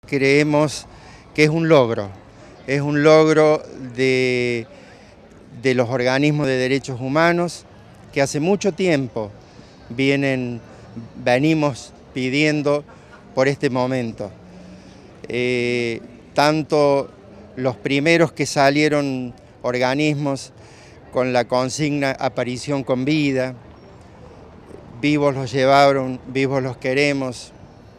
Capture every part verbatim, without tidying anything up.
Creemos que es un logro, es un logro de, de los organismos de derechos humanos que hace mucho tiempo vienen, venimos pidiendo por este momento. Eh, tanto los primeros que salieron organismos con la consigna aparición con vida, vivos los llevaron, vivos los queremos,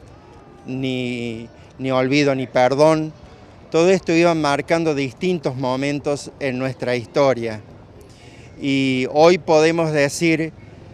ni, ni olvido ni perdón. Todo esto iba marcando distintos momentos en nuestra historia. Y hoy podemos decir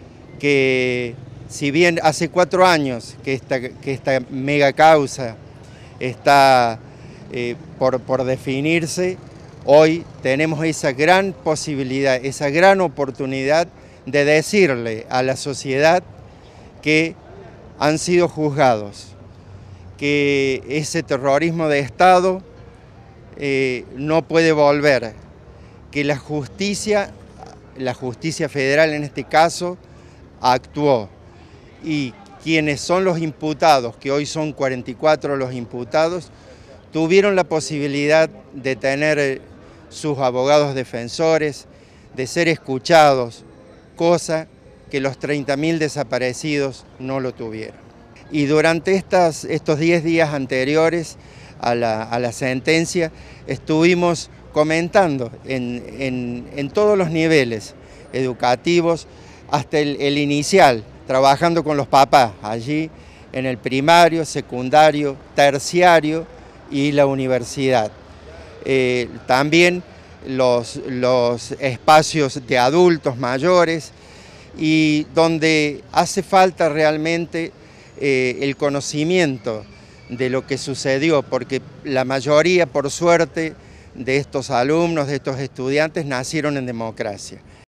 que si bien hace cuatro años que esta, que esta mega causa está eh, por, por definirse, hoy tenemos esa gran posibilidad, esa gran oportunidad de decirle a la sociedad que han sido juzgados, que ese terrorismo de Estado eh, no puede volver, que la justicia, la justicia federal en este caso, actuó, y quienes son los imputados, que hoy son cuarenta y cuatro los imputados, tuvieron la posibilidad de tener sus abogados defensores, de ser escuchados, cosa que los treinta mil desaparecidos no lo tuvieron. Y durante estas, estos diez días anteriores a la, a la sentencia estuvimos comentando en, en, en todos los niveles educativos, hasta el, el inicial, trabajando con los papás allí en el primario, secundario, terciario y la universidad. Eh, también los, los espacios de adultos mayores, y donde hace falta realmente eh, el conocimiento de lo que sucedió, porque la mayoría, por suerte, de estos alumnos, de estos estudiantes, nacieron en democracia.